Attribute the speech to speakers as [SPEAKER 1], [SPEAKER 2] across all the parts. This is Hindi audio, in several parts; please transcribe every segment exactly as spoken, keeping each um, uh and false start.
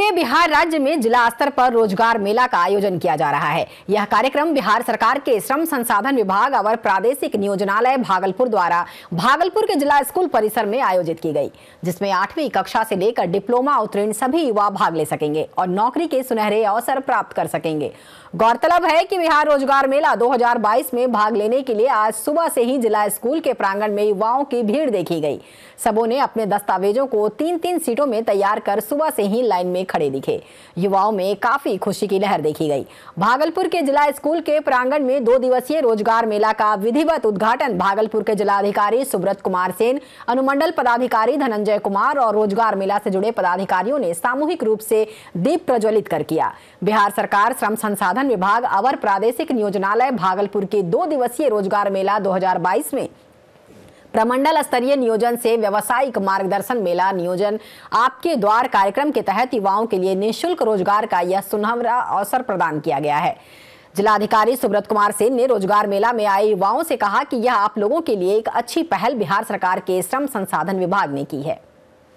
[SPEAKER 1] पूरे बिहार राज्य में जिला स्तर पर रोजगार मेला का आयोजन किया जा रहा है। यह कार्यक्रम बिहार सरकार के श्रम संसाधन विभाग और प्रादेशिक नियोजनालय भागलपुर द्वारा भागलपुर के जिला स्कूल परिसर में आयोजित की गई, जिसमें आठवीं कक्षा से लेकर डिप्लोमा उत्तीर्ण सभी युवा भाग ले सकेंगे और नौकरी के सुनहरे अवसर प्राप्त कर सकेंगे। गौरतलब है कि बिहार रोजगार मेला दो हज़ार बाईस में भाग लेने के लिए आज सुबह से ही जिला स्कूल के प्रांगण में युवाओं की भीड़ देखी गई। सबों ने अपने दस्तावेजों को तीन तीन सीटों में तैयार कर सुबह से ही लाइन में खड़े दिखे। युवाओं में काफी खुशी की लहर देखी गई। भागलपुर के जिला स्कूल के प्रांगण में दो दिवसीय रोजगार मेला का विधिवत उद्घाटन भागलपुर के जिलाधिकारी सुब्रत कुमार सेन, अनुमंडल पदाधिकारी धनंजय कुमार और रोजगार मेला से जुड़े पदाधिकारियों ने सामूहिक रूप से दीप प्रज्वलित कर किया। बिहार सरकार श्रम संसाधन विभाग अवर प्रादेशिक नियोजनालय भागलपुर के दो दिवसीय रोजगार मेला दो हज़ार बाईस में प्रमंडल स्तरीय नियोजन से व्यावसायिक मार्गदर्शन मेला नियोजन आपके द्वार कार्यक्रम के तहत युवाओं के लिए निःशुल्क रोजगार का यह सुनहरा अवसर प्रदान किया गया है। जिलाधिकारी सुब्रत कुमार सेन ने रोजगार मेला में आए युवाओं से कहा कि यह आप लोगों के लिए एक अच्छी पहल बिहार सरकार के श्रम संसाधन विभाग ने की है।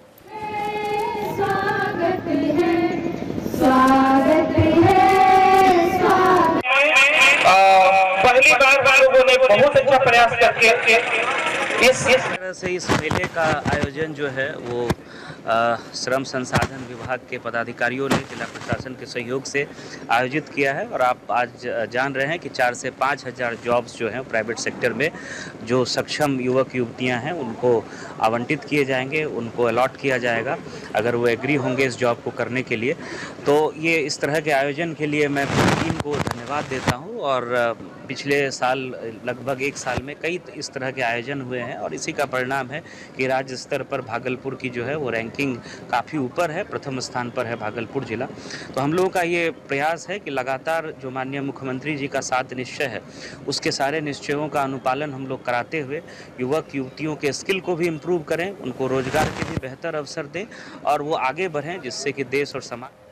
[SPEAKER 2] स्वागत है, स्वागत है,
[SPEAKER 3] पहली बार हम लोगों ने बहुत अच्छा प्रयास करके इस
[SPEAKER 4] तरह से इस मेले का आयोजन जो है वो आ, श्रम संसाधन विभाग के पदाधिकारियों ने जिला प्रशासन के सहयोग से आयोजित किया है। और आप आज जान रहे हैं कि चार से पाँच हज़ार जॉब्स जो हैं प्राइवेट सेक्टर में जो सक्षम युवक युवतियां हैं उनको आवंटित किए जाएंगे, उनको अलॉट किया जाएगा अगर वो एग्री होंगे इस जॉब को करने के लिए। तो ये इस तरह के आयोजन के लिए मैं पूरी टीम को धन्यवाद देता हूँ। और पिछले साल लगभग एक साल में कई इस तरह के आयोजन हुए हैं और इसी का परिणाम है कि राज्य स्तर पर भागलपुर की जो है वो रैंकिंग काफ़ी ऊपर है, प्रथम स्थान पर है भागलपुर जिला। तो हम लोगों का ये प्रयास है कि लगातार जो माननीय मुख्यमंत्री जी का सात निश्चय है उसके सारे निश्चयों का अनुपालन हम लोग कराते हुए युवक युवतियों के स्किल को भी इम्प्रूव करें, उनको रोजगार के भी बेहतर अवसर दें और वो आगे बढ़ें, जिससे कि देश और समाज